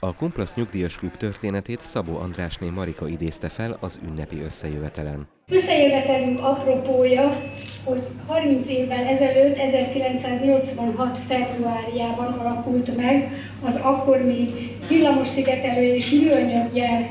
A Kumplasz Nyugdíjas Klub történetét Szabó Andrásné Marika idézte fel az ünnepi összejövetelen. Összejövetelünk apropója, hogy 30 évvel ezelőtt, 1986. februárjában alakult meg az akkor még villamosszigetelő és műanyaggyár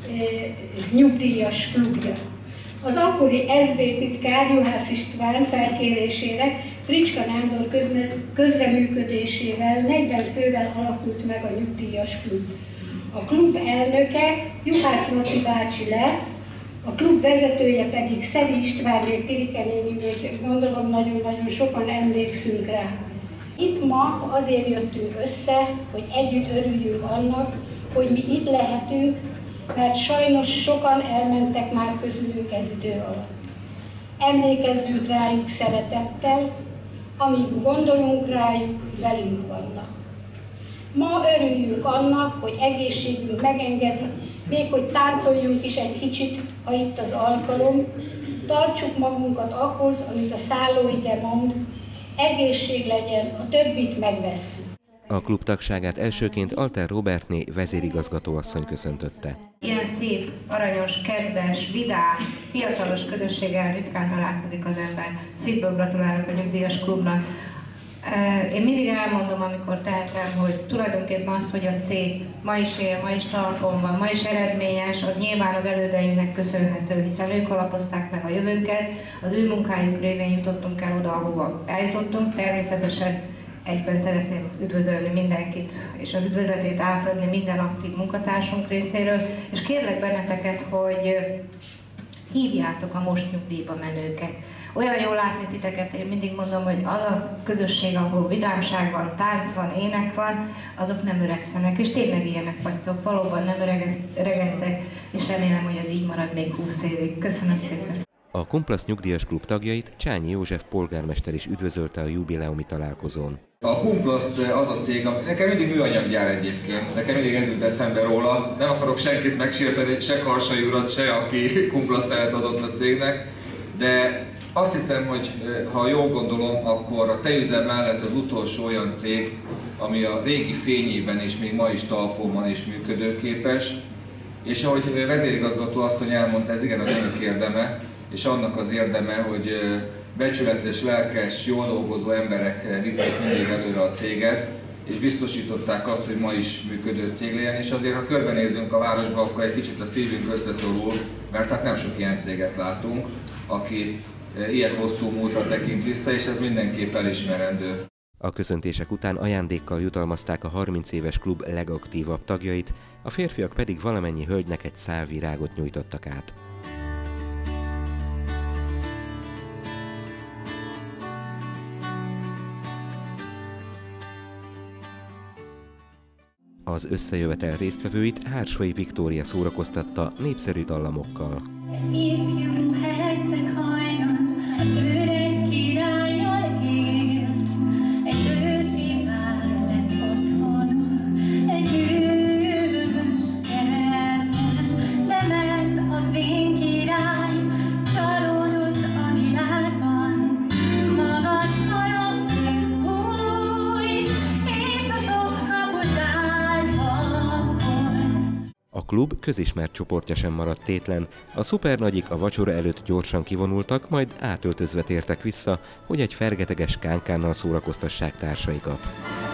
nyugdíjas klubja. Az akkori SB titkár Juhász István felkérésére Fricska Nándor közreműködésével 40 fővel alakult meg a nyugdíjas klub. A klub elnöke Juhász Laci bácsi lett, a klub vezetője pedig Szeri Istvánné Pirike néni, gondolom nagyon-nagyon sokan emlékszünk rá. Itt ma azért jöttünk össze, hogy együtt örüljünk annak, hogy mi itt lehetünk, mert sajnos sokan elmentek már közülünk ez idő alatt. Emlékezzünk rájuk szeretettel, amíg gondolunk rájuk, velünk vannak. Ma örüljünk annak, hogy egészségünk megengedi, még hogy táncoljunk is egy kicsit, ha itt az alkalom, tartsuk magunkat ahhoz, amit a szállóige mond, egészség legyen, a többit megvesszük. A klub tagságát elsőként Alter Robertné vezérigazgatóasszony köszöntötte. Ilyen szép, aranyos, kedves, vidám, fiatalos közösséggel ritkán találkozik az ember. Szívből gratulálok a nyugdíjas klubnak. Én mindig elmondom, amikor tehetem, hogy tulajdonképpen az, hogy a cég ma is él, ma is talpon van, ma is eredményes, az nyilván az elődeinknek köszönhető, hiszen ők alapozták meg a jövőnket, az ő munkájuk révén jutottunk el oda, ahova eljutottunk. Természetesen egyben szeretném üdvözölni mindenkit, és az üdvözletét átadni minden aktív munkatársunk részéről, és kérlek benneteket, hogy hívjátok a most nyugdíjba menőket. Olyan jól látni titeket, én mindig mondom, hogy az a közösség, ahol vidámság van, tánc van, ének van, azok nem öregszenek, és tényleg ilyenek vagytok, valóban nem öregedtek, és remélem, hogy ez így marad még 20 évig. Köszönöm szépen! A Kumplasz Nyugdíjas Klub tagjait Csányi József polgármester is üdvözölte a jubileumi találkozón. A Kumplasz az a cég, nekem mindig műanyaggyár egyébként, nekem mindig ez jut eszembe róla. Nem akarok senkit megsérteni, se Karsai urat, se aki Kumplaszt adott a cégnek, de azt hiszem, hogy ha jól gondolom, akkor a tejüzem mellett az utolsó olyan cég, ami a régi fényében és még ma is talpon van és működőképes. És ahogy vezérigazgató asszony elmondta, ez igen az önök érdeme, és annak az érdeme, hogy becsületes, lelkes, jól dolgozó emberek vitték mindig előre a céget, és biztosították azt, hogy ma is működő cég legyen, és azért, ha körbenézünk a városba, akkor egy kicsit a szívünk összeszorul, mert hát nem sok ilyen céget látunk, aki ilyen hosszú múltra tekint vissza, és ez mindenképp elismerendő. A köszöntések után ajándékkal jutalmazták a 30 éves klub legaktívabb tagjait, a férfiak pedig valamennyi hölgynek egy szál virágot nyújtottak át. Az összejövetel résztvevőit Hársfai Viktória szórakoztatta népszerű dallamokkal. Ifjú herceg hajdan az öreg királlyal élt, egy ősi vár lett otthon, egy ős kertben, de mert a vén király csalódott a világban, magas halak köz bújt, és a sok kapu zárva volt. A klub közismert csoportja sem maradt tétlen, a szupernagyik a vacsora előtt gyorsan kivonultak, majd átöltözve tértek vissza, hogy egy fergeteges kánkánnal szórakoztassák társaikat.